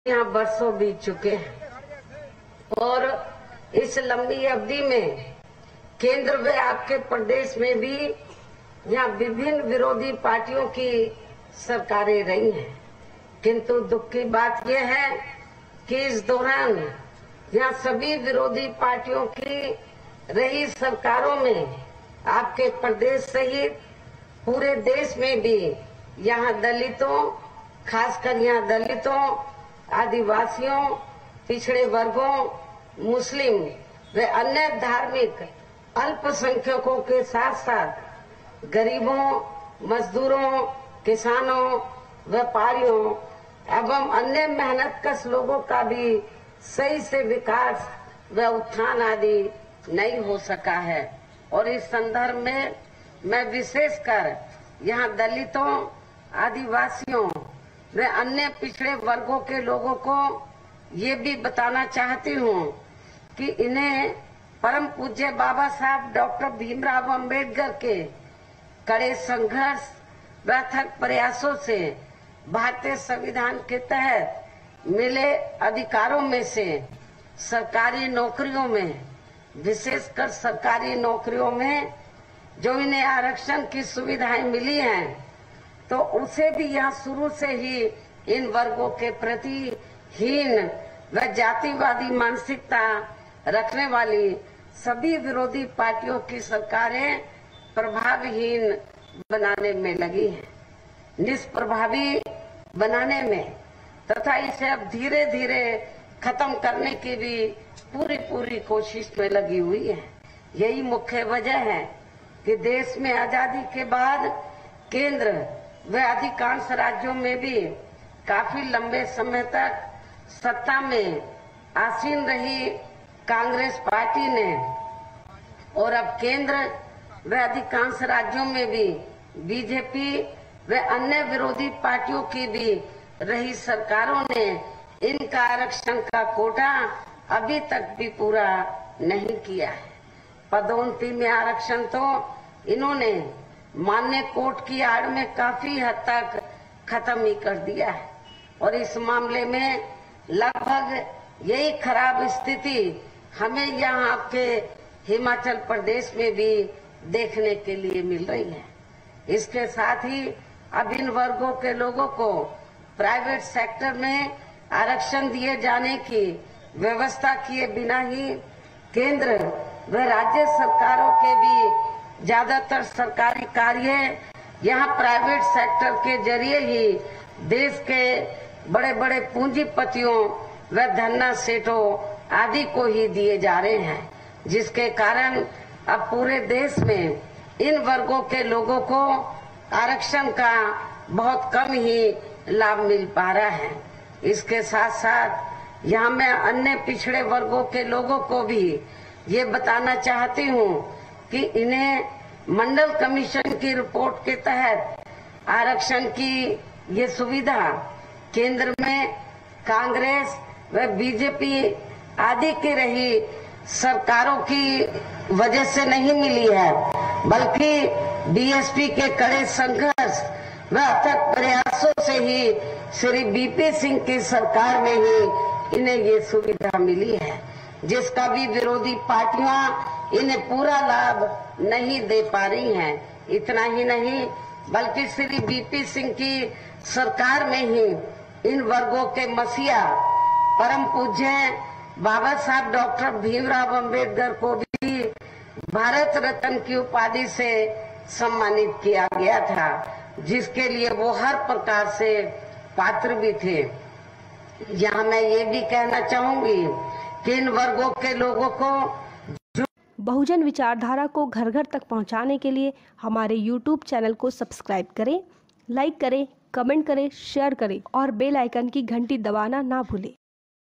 यहाँ बरसों बीत चुके हैं और इस लंबी अवधि में केंद्र व आपके प्रदेश में भी यहाँ विभिन्न विरोधी पार्टियों की सरकारें रही हैं, किंतु दुख की बात यह है कि इस दौरान यहाँ सभी विरोधी पार्टियों की रही सरकारों में आपके प्रदेश सहित पूरे देश में भी यहाँ दलितों, खासकर यहाँ दलितों, आदिवासियों, पिछड़े वर्गों, मुस्लिम व अन्य धार्मिक अल्पसंख्यकों के साथ साथ गरीबों, मजदूरों, किसानों, व्यापारियों एवं अन्य मेहनतकश लोगों का भी सही से विकास व उत्थान आदि नहीं हो सका है। और इस संदर्भ में मैं विशेषकर यहाँ दलितों, आदिवासियों व अन्य पिछड़े वर्गों के लोगों को ये भी बताना चाहती हूँ कि इन्हें परम पूज्य बाबा साहब डॉक्टर भीमराव अंबेडकर के कड़े संघर्ष व अथक प्रयासों से भारतीय संविधान के तहत मिले अधिकारों में से सरकारी नौकरियों में, विशेषकर सरकारी नौकरियों में जो इन्हें आरक्षण की सुविधाएं मिली हैं, तो उसे भी यहाँ शुरू से ही इन वर्गों के प्रति हीन व जातिवादी मानसिकता रखने वाली सभी विरोधी पार्टियों की सरकारें प्रभावहीन बनाने में लगी हैं, निष्प्रभावी बनाने में तथा इसे अब धीरे धीरे खत्म करने की भी पूरी कोशिश में लगी हुई है। यही मुख्य वजह है कि देश में आजादी के बाद केंद्र व अधिकांश राज्यों में भी काफी लंबे समय तक सत्ता में आसीन रही कांग्रेस पार्टी ने और अब केंद्र व अधिकांश राज्यों में भी बीजेपी व अन्य विरोधी पार्टियों की भी रही सरकारों ने इनका आरक्षण का कोटा अभी तक भी पूरा नहीं किया है। पदोन्नति में आरक्षण तो इन्होंने मान्य कोर्ट की आड़ में काफी हद तक खत्म ही कर दिया है और इस मामले में लगभग यही खराब स्थिति हमें यहाँ आपके हिमाचल प्रदेश में भी देखने के लिए मिल रही है। इसके साथ ही अब इन वर्गों के लोगों को प्राइवेट सेक्टर में आरक्षण दिए जाने की व्यवस्था किए बिना ही केंद्र व राज्य सरकारों के भी ज्यादातर सरकारी कार्य यहाँ प्राइवेट सेक्टर के जरिए ही देश के बड़े बड़े पूंजीपतियों व धन्ना सेठों आदि को ही दिए जा रहे हैं, जिसके कारण अब पूरे देश में इन वर्गों के लोगों को आरक्षण का बहुत कम ही लाभ मिल पा रहा है। इसके साथ साथ यहाँ मैं अन्य पिछड़े वर्गों के लोगों को भी ये बताना चाहती हूँ कि इन्हें मंडल कमीशन की रिपोर्ट के तहत आरक्षण की ये सुविधा केंद्र में कांग्रेस व बीजेपी आदि की रही सरकारों की वजह से नहीं मिली है, बल्कि बीएसपी के कड़े संघर्ष व अथक प्रयासों से ही श्री बीपी सिंह की सरकार में ही इन्हें ये सुविधा मिली है, जिसका भी विरोधी पार्टियां इन्हें पूरा लाभ नहीं दे पा रही हैं। इतना ही नहीं बल्कि श्री बीपी सिंह की सरकार में ही इन वर्गों के मसीहा परम पूज्य बाबा साहब डॉक्टर भीमराव अंबेडकर को भी भारत रत्न की उपाधि से सम्मानित किया गया था, जिसके लिए वो हर प्रकार से पात्र भी थे। यहाँ मैं ये भी कहना चाहूंगी कि इन वर्गों के लोगों को बहुजन विचारधारा को घर घर तक पहुंचाने के लिए हमारे YouTube चैनल को सब्सक्राइब करें, लाइक करें, कमेंट करें, शेयर करें और बेल आइकन की घंटी दबाना ना भूलें।